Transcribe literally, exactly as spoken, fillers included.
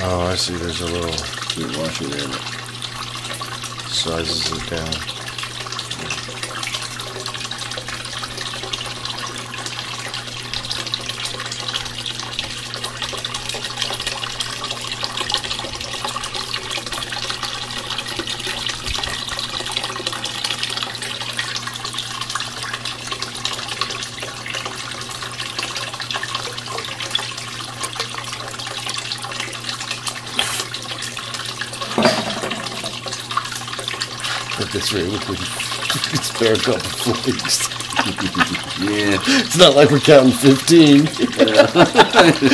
Oh, I see. There's a little Good washer there. But sizes it down. At this rate, we could spare a couple flakes. yeah. It's not like we're counting fifteen.